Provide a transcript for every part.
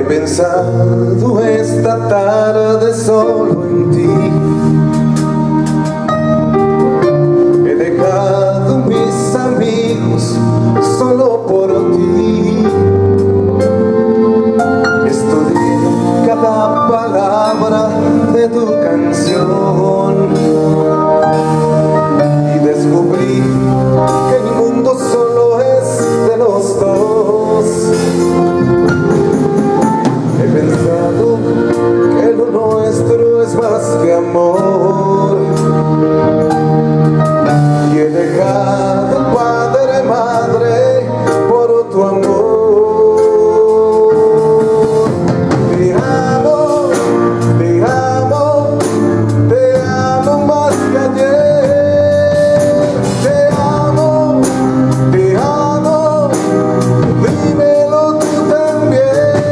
He pensado esta tarde solo en ti. He dejado mis amigos solo por ti. Estudié cada palabra de tu canción y descubrí que el mundo solo es de los dos. He pensado que lo nuestro es más que amor y he dejado padre, madre por tu amor. Te amo, te amo, te amo más que ayer. Te amo, dímelo tú también.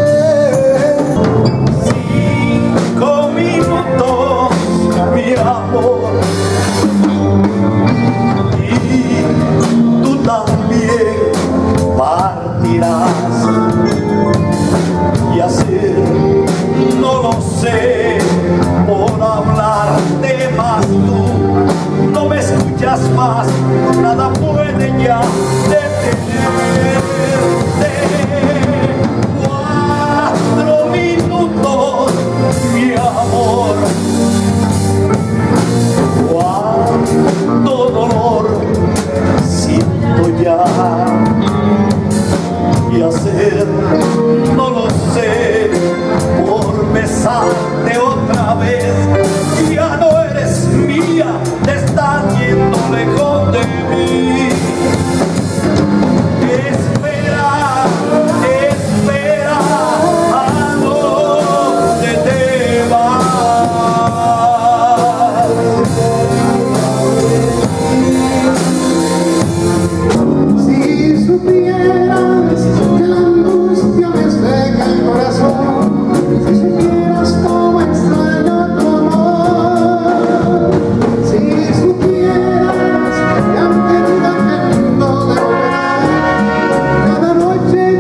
5 minutos, mi amor, y tú también partirás. Y hacer, no lo sé, por hablar de más tú no me escuchas más, nada puede ya detenerte. 4 minutos, mi amor, cuánto dolor siento ya. Y hacer, no lo sé, por besarte otra vez. Ya no eres mía, te estás yendo lejos de mí. Espera, espera, ¿a dónde te vas? Si supieras que la angustia me seca el corazón, si supieras cómo extraño tu amor, si supieras que aunque nunca tengo de volver, cada noche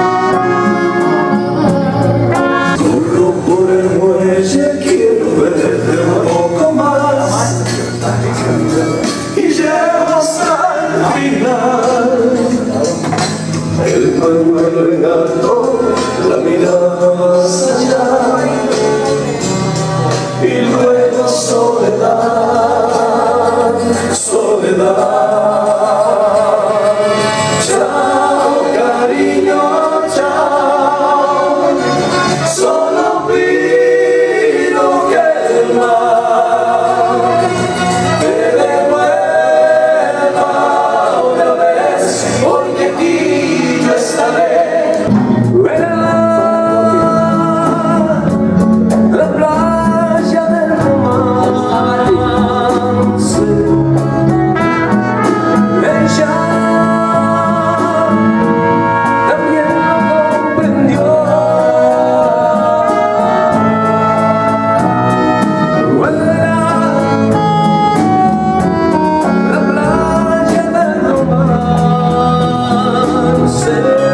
Solo por el muelle quiero verte un poco más y llego hasta el final. El pañuelo en alto, la mirada más allá y luego soledad, soledad. Chao, cariño, chao. Solo pido que el mar te devuelva una vez, porque aquí yo estaré. La playa del romance, ella también lo comprendió. La playa del romance,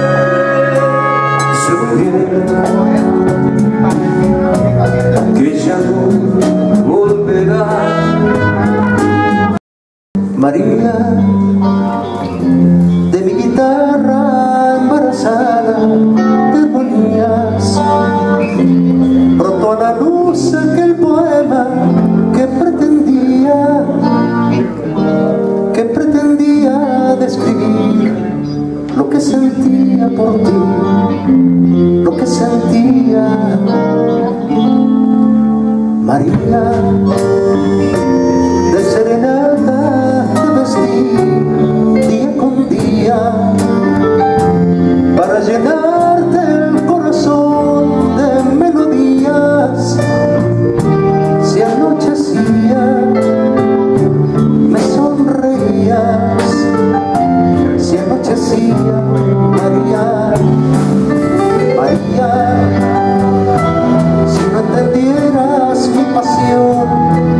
se que ya no volverá. María, de mi guitarra embarazada te ponías pronto a la luz aquel poema que pretendía describir lo que sentía por ti, lo que sentía. María, de serenata te vestí día con día para llenarte el corazón de melodías. Si anochecía me sonreías, si anochecía María, María, si no entendieras mi pasión,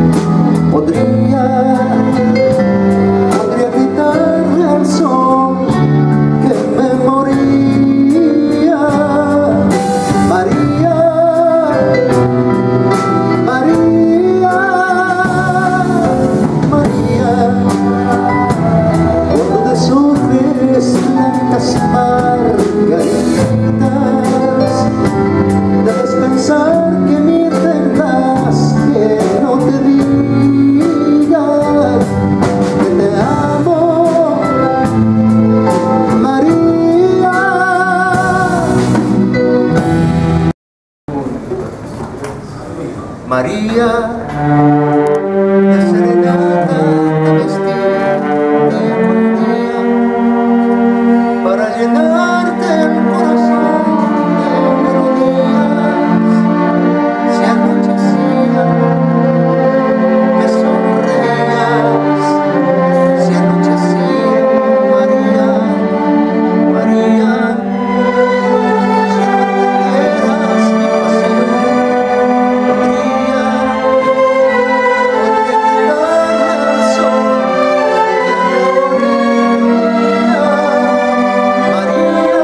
María, de serenata te vestí día con día para llenarte el corazón de melodías. Si anochecía, me sonreías. Si anochecía, María, María, si no entendieras mi pasión, María, podría quitarme al sol que me orilla. María,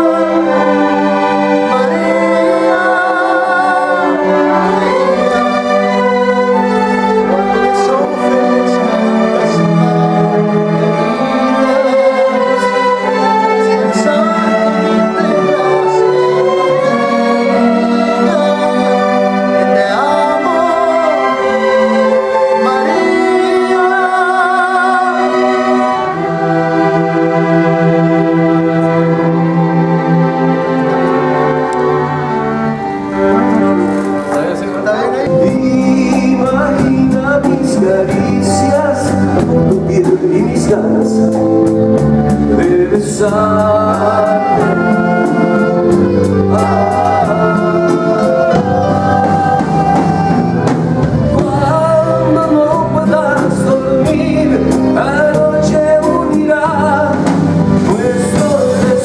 cuando me sofres juntas a heridas, sin pensar que me entregas en lo que diga, que te amo, María. Imagina mis caricias, tu piel y mis ganas de besar. Cuando no puedas dormir, la noche unirá nuestros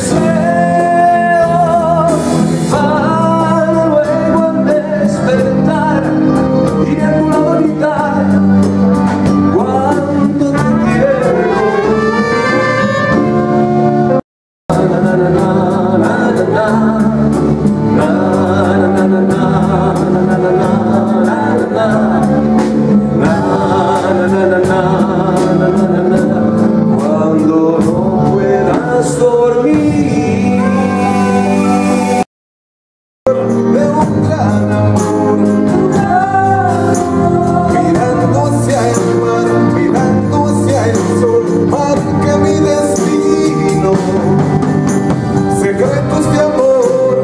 deseos para luego al despertar y a tu lado gritar cuánto te quiero. Na, na, na, na, na, na, na. Na, na, na, na, na, na, na, na, na, na. Na, na, na, na, na, na, na, na. Cuando no puedas dormir de un gran amor, mirando hacia el mar, mirando hacia el sol, marca mi destino. Secretos de amor,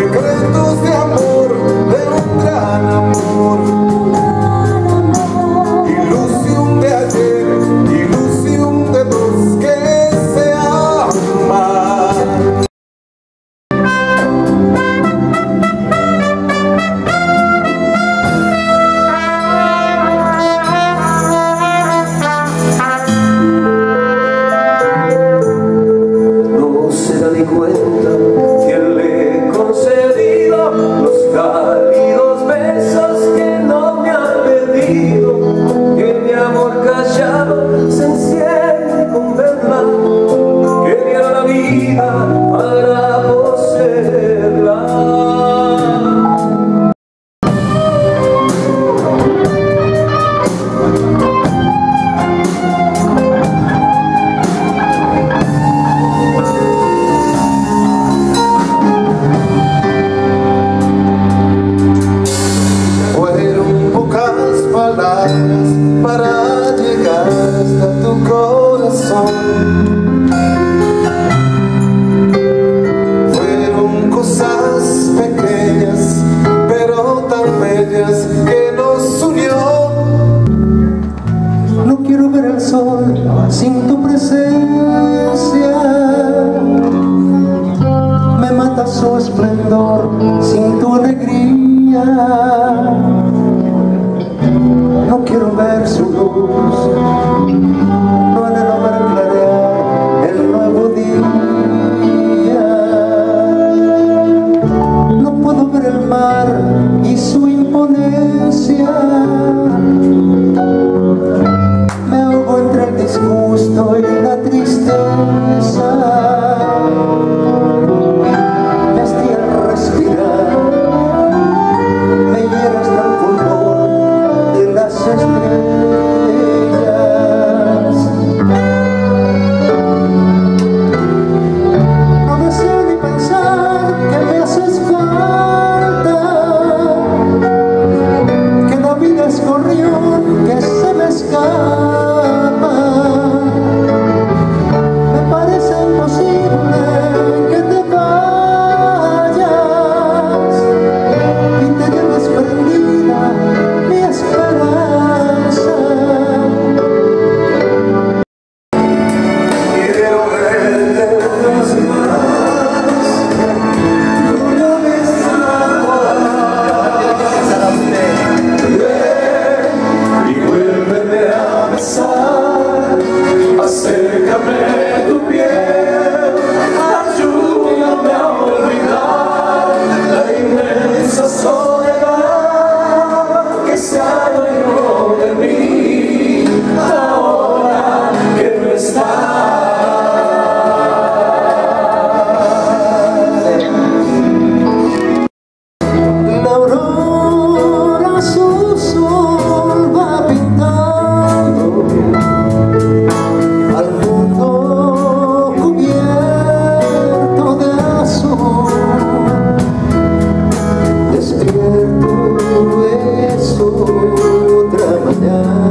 de un gran amor. Ilusión de ayer, ilusión de dos que se aman. No se da ni cuenta que le he concedido los cálidos besos que no me han pedido, que mi amor callado se enciende con verdad, que diera la vida para poseerla. Fueron pocas palabras para llegar hasta tu corazón. Fueron cosas pequeñas, pero tan bellas que nos unió. No quiero ver el sol sin tu presencia, me mata su esplendor sin tu alegría. No quiero ver su luz, no anhelo ver clarear el nuevo día. No puedo ver el mar y su imponencia, me ahogo entre el disgusto y la tristeza. Me hastía el respirar, me hiero hasta el fulgor de las estrellas. No deseo ni pensar que me haces falta, que la vida despierto es otra mañana.